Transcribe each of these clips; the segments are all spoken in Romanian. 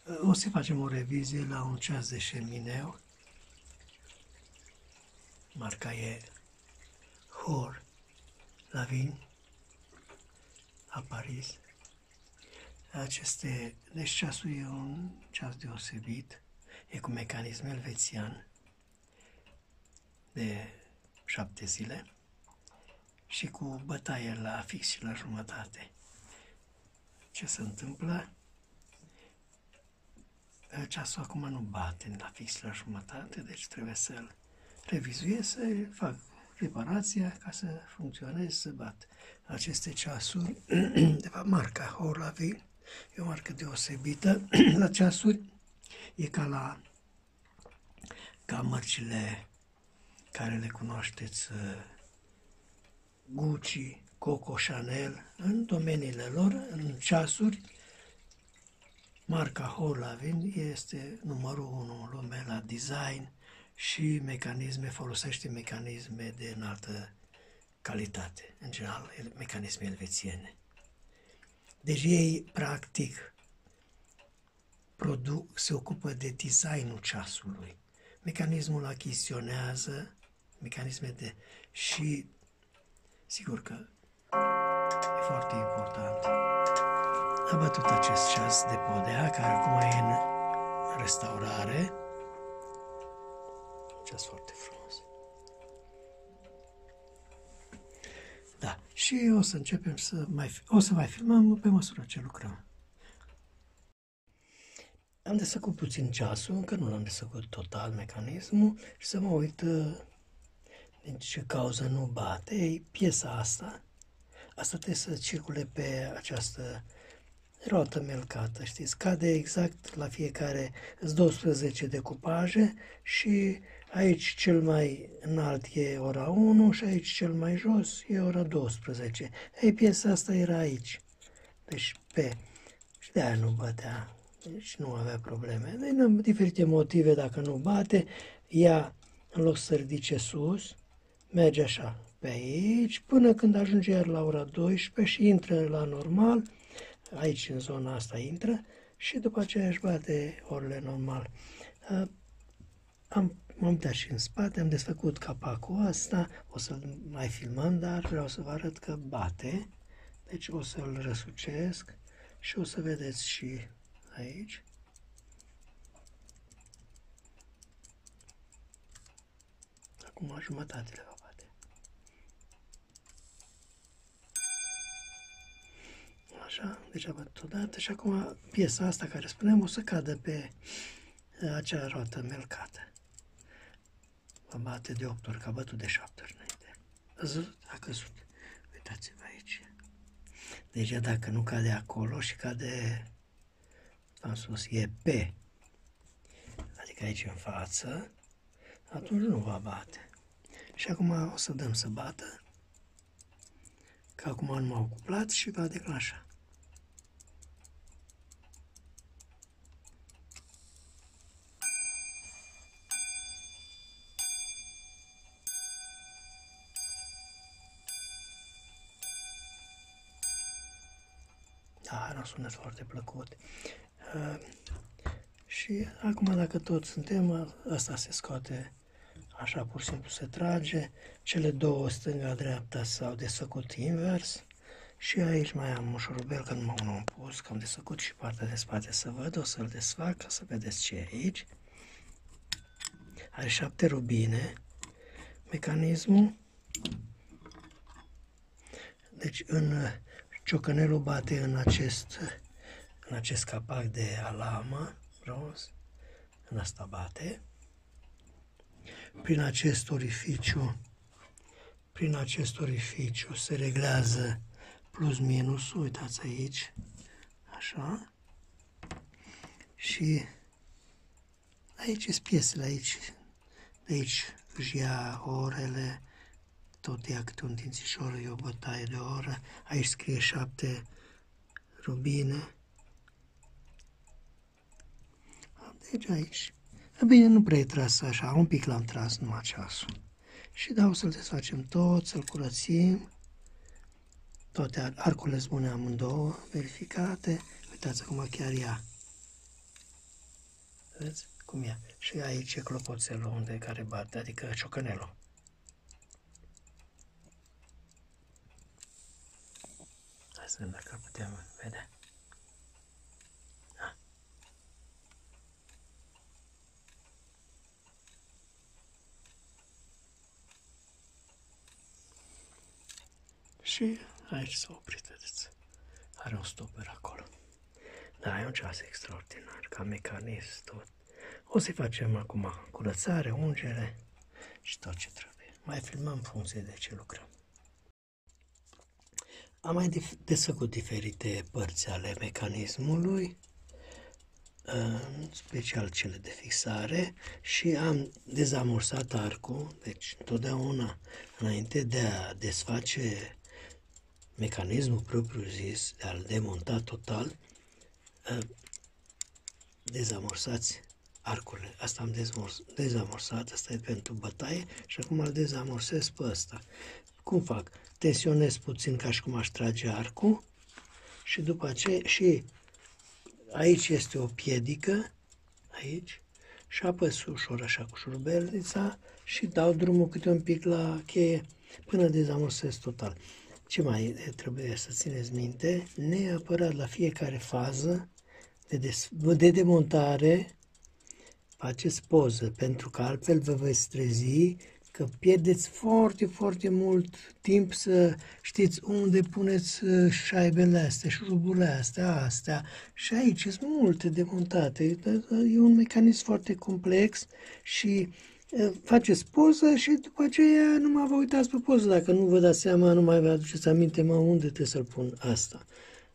O să facem o revizie la un ceas de șemineu. Marca e Hor Lavigne a Paris. Deci ceasul e un ceas deosebit, e cu mecanism elvețian de 7 zile și cu bătaie la fix și la jumătate. Ce se întâmplă? Ceasul acum nu bate la fix la jumătate, deci trebuie să-l revizuiesc, să fac reparația ca să funcționeze, să bat. Aceste ceasuri, de fapt marca Horlaville, e o marcă deosebită la ceasuri, e ca mărcile care le cunoașteți, Gucci, Coco, Chanel, în domeniile lor, în ceasuri. Marca Horlaville este numărul 1 în lume la design și folosește mecanisme de înaltă calitate, în general mecanisme elvețiene. Deci ei, practic, se ocupă de designul ceasului. Mecanismul achiziționează și sigur că e foarte important. Am bătut acest ceas de podea, care acum e în restaurare. Ceas foarte frumos. Da, și o să începem o să mai filmăm pe măsură ce lucrăm. Am desfăcut puțin ceasul, încă nu l-am desfăcut total mecanismul și să mă uit din ce cauză nu bate. Ei, piesa asta trebuie să circule pe această roată melcată, știți, cade exact la fiecare 12 decupaje și aici cel mai înalt e ora 1 și aici cel mai jos e ora 12. Ei, piesa asta era aici, deci și de-aia nu bătea, deci nu avea probleme. Din diferite motive, dacă nu bate, ea, în loc să ridice sus, merge așa pe aici, până când ajunge iar la ora 12 și intră la normal. Aici, în zona asta, intră și după aceea își bate orele normal. M-am dat și în spate, am desfăcut capacul ăsta, o să-l mai filmăm, dar vreau să vă arăt că bate. Deci o să-l răsucesc și o să vedeți și aici. Acum jumătate le va bate. Așa, deci a bătut odată și acum piesa asta care spuneam o să cadă pe acea roată melcată. Va bate de 8 ori, că a bătut de 7 ori înainte. A căzut. Uitați-vă aici. Deci dacă nu cade acolo și cade în sus, e pe, adică aici în față, atunci nu va bate. Și acum o să dăm să bată, că acum nu m-au cuplat și va declanșa. Da, era un sunet foarte plăcut. Și acum, dacă toți suntem, asta se scoate așa, pur și simplu se trage. Cele două, stânga-dreapta, s-au desfăcut invers. Și aici mai am un șurubel, că nu m-am pus, că am desfăcut și partea de spate să văd. O să-l desfac ca să vedeți ce e aici. Are 7 rubine mecanismul. Deci ciocănelul bate în acest capac de alamă roz, în asta bate. Prin acest orificiu se reglează plus minus, uitați aici, așa. Și aici sunt piesele, de aici își ia orele, tot ia câte un dințișor, e o bătaie de oră. Aici scrie 7 rubine. Deci aici. Bine, nu prea e tras așa, un pic l-am tras numai ceasul. Și da, o să-l desfacem tot, să-l curățim. Toate arcurile sunt bune amândouă, verificate. Uitați acum chiar ia Vedeți cum e? Și aici e clopoțelul unde care bate, adică ciocănelul. Hai să vedem dacă putem vedea. Da. Și aici s-a oprit, vedeți. Are un stopper acolo. Dar e un ceas extraordinar, ca mecanism, tot. O să-i facem acum curățare, ungere și tot ce trebuie. Mai filmăm în funcție de ce lucrăm. Am mai desfăcut diferite părți ale mecanismului, în special cele de fixare, și am dezamorsat arcul, deci întotdeauna înainte de a desface mecanismul propriu-zis, de a-l demonta total, dezamorsați arcurile. Asta am dezamorsat, asta e pentru bătaie și acum îl dezamorsez pe ăsta. Cum fac? Tensionez puțin ca și cum aș trage arcul și după aceea și aici este o piedică, aici, și apăs ușor așa cu șurubelnița și dau drumul câte un pic la cheie până dezamorsez total. Ce mai trebuie să țineți minte? Neapărat la fiecare fază de demontare faceți poză, pentru că altfel vă veți trezi că pierdeți foarte, foarte mult timp să știți unde puneți șaibele astea, șuruburile astea. Și aici sunt multe demontate. E un mecanism foarte complex și faceți poză și după aceea nu mai vă uitați pe poză. Dacă nu vă dați seama, nu mai vă aduceți aminte, unde trebuie să-l pun asta.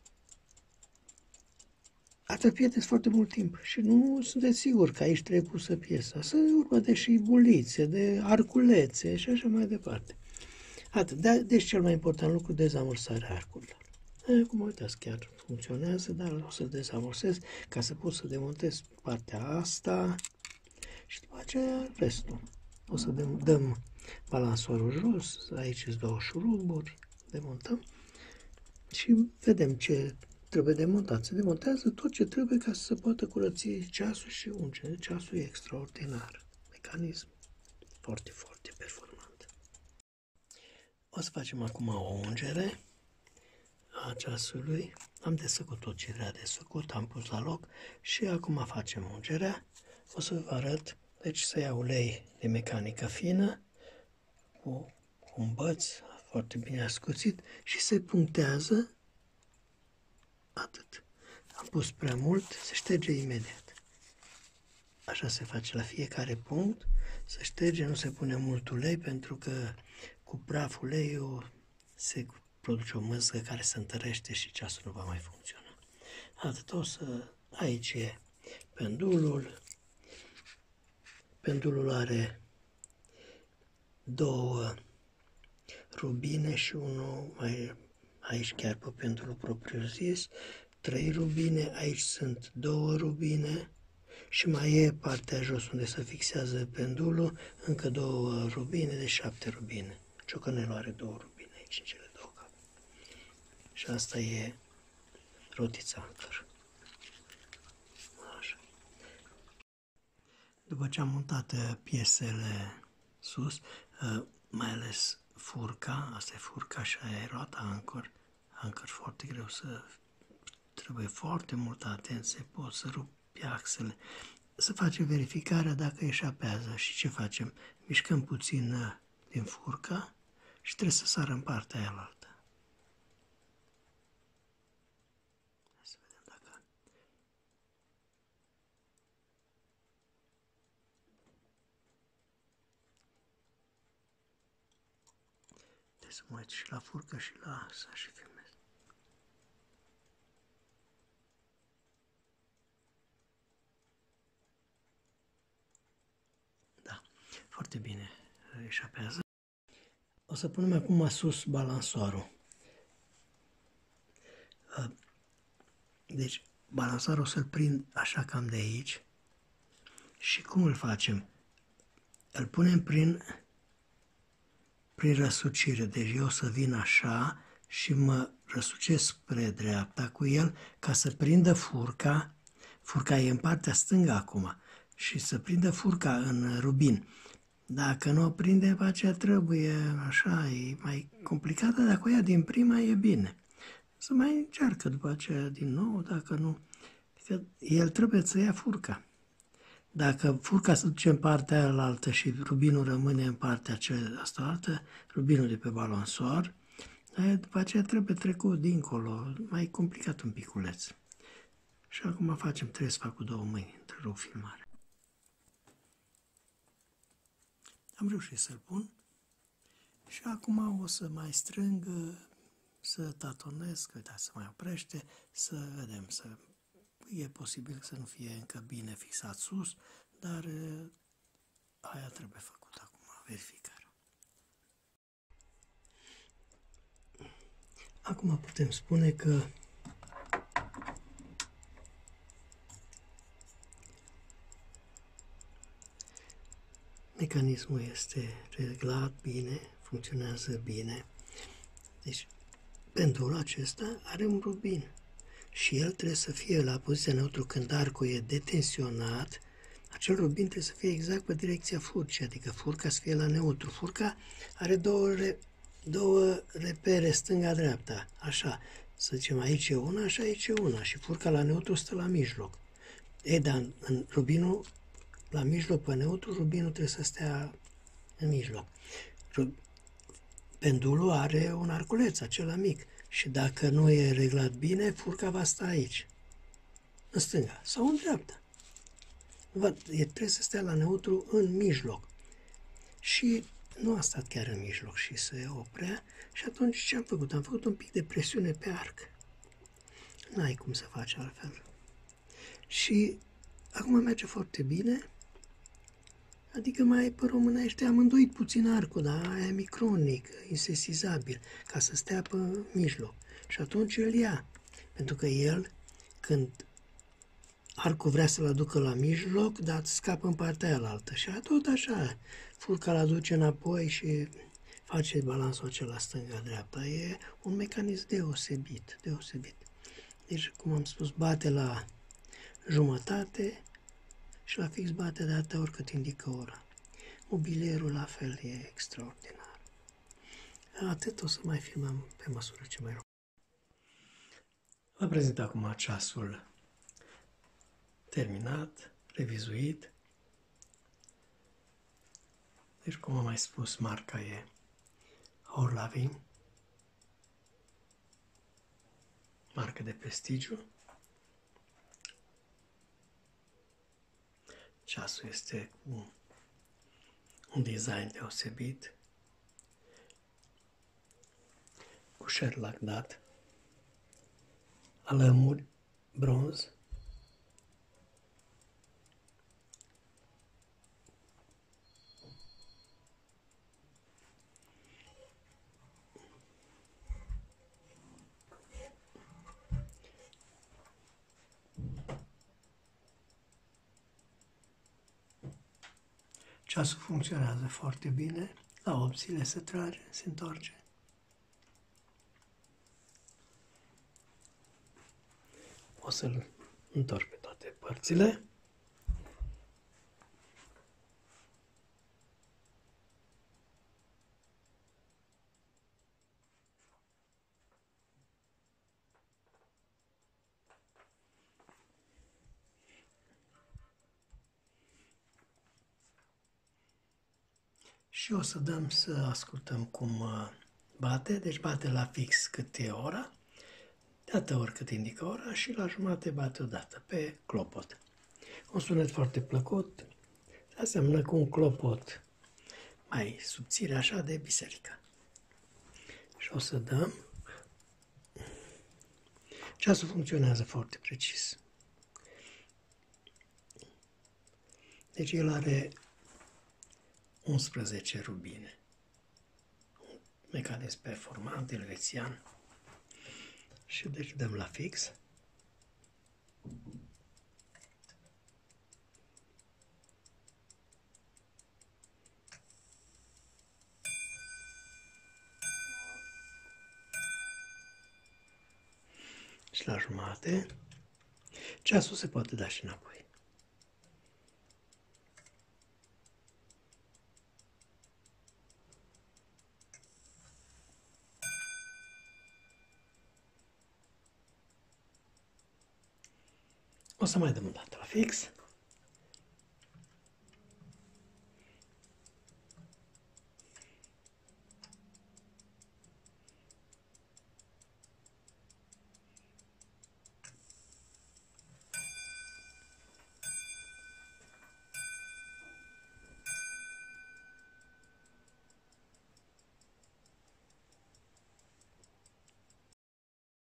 Atât pierdeți foarte mult timp și nu sunteți siguri că aici trebuie pusă piesa. Să urmă de șibulițe, de arculețe și așa mai departe. Atât. Deci cel mai important lucru, dezamorsarea arcurilor. Cum uitați, chiar funcționează, dar o să dezamorsez ca să pot să demontez partea asta și după aceea restul. O să dăm balansorul jos, aici sunt două șuruburi, demontăm și vedem ce trebuie demontat. Se demontează tot ce trebuie ca să se poată curăți ceasul și ungere. Ceasul e extraordinar. Mecanism foarte, foarte performant. O să facem acum o ungere a ceasului. Am desfăcut tot ce era desfăcut, am pus la loc și acum facem ungerea. O să vă arăt, deci să iau ulei de mecanică fină cu un băț foarte bine ascuțit și se punctează. Atât. Am pus prea mult, se șterge imediat. Așa se face la fiecare punct, se șterge, nu se pune mult ulei, pentru că cu praf uleiul se produce o măscă care se întărește și ceasul nu va mai funcționa. Atât. Aici e pendulul. Pendulul are două rubine și unul aici chiar pe pendulul propriu-zis, 3 rubine, aici sunt 2 rubine și mai e partea jos unde se fixează pendulul, încă 2 rubine, de 7 rubine. Ciocănelul are 2 rubine aici, în cele 2 capuri. Și asta e rotița încăr. Așa. După ce am montat piesele sus, mai ales furca, asta e furca și aia e roata Anchor foarte greu trebuie foarte multă atenție, pot să rupi axele. Să face verificarea dacă eșapează și ce facem? Mișcăm puțin din furca și trebuie să sară în partea aia-altă. Să vedem dacă... Trebuie să mă uit și la furcă și la asta și filmez. Da, foarte bine eșapează. O să punem acum sus balansoarul. Deci balansoarul o să-l prind așa cam de aici. Și cum îl facem? Îl punem prin răsucire. Deci eu o să vin așa și mă răsucesc spre dreapta cu el ca să prindă furca. Furca e în partea stângă acum. și să prindă furca în rubin. Dacă nu o prinde, după aceea trebuie, așa, e mai complicată, dacă o ia din prima e bine. Să mai încearcă după aceea din nou, dacă nu, că el trebuie să ia furca. Dacă furca se duce în partea aia și rubinul rămâne în partea aceasta altă, rubinul de pe balonsor, după aceea trebuie trecut dincolo, mai complicat un piculeț. Și acum trebuie să fac cu două mâini, întrerup filmarea. Am reușit să-l pun și acum o să mai strâng, să tatonez, că să mai oprește, să vedem, e posibil să nu fie încă bine fixat sus, dar aia trebuie făcut acum, verificarea. Acum putem spune că mecanismul este reglat bine, funcționează bine. Deci, pendulul acesta are un rubin și el trebuie să fie la poziția neutru când arcul e detensionat. Acel rubin trebuie să fie exact pe direcția furcii, adică furca să fie la neutru. Furca are două repere, stânga-dreapta, așa. Să zicem, aici e una și aici e una și furca la neutru stă la mijloc. Dar în rubinul, la mijloc, pe neutru, rubinul trebuie să stea în mijloc. Pendulul are un arculeț, acela mic, și dacă nu e reglat bine, furca va sta aici, în stânga sau în dreapta. Trebuie să stea la neutru în mijloc. Și nu a stat chiar în mijloc și se oprea și atunci ce am făcut? Am făcut un pic de presiune pe arc. N-ai cum să faci altfel. Și acum merge foarte bine, adică mai pe românește am îndoit puțin arcul, dar aia e micronic, insesizabil, ca să stea pe mijloc. Și atunci îl ia, pentru că el, când arcul vrea să-l aducă la mijloc, dar scapă în partea aia. Și tot așa, furca l aduce înapoi și face balansul acela stânga-dreapta. E un mecanism deosebit, deosebit. Deci, cum am spus, bate la jumătate și la fix bate de atâtea ori cât indică ora. Mobilierul la fel e extraordinar. Atât, o să mai filmăm pe măsură ce mai rog. Vă prezint acum ceasul terminat, revizuit. Deci, cum am mai spus, marca e Orlavin, marcă de prestigiu. Ceasul este cu un design deosebit, cu șer lacdat, alămuri bronz, ceasul funcționează foarte bine, la 8 zile se trage, se întoarce. O să-l întorc pe toate părțile. Și o să dăm să ascultăm cum bate, deci bate la fix cât e ora, de atâtea ori cât indică ora și la jumate bate odată pe clopot. Un sunet foarte plăcut, se aseamănă cu un clopot mai subțire așa de biserică. Și o să dăm. Ceasul funcționează foarte precis. Deci el are 11 rubine. Un mecanism performant, elvețian. Și deci dăm la fix. Și la jumate. Ceasul se poate da și înapoi. să mai dăm o dată la fix.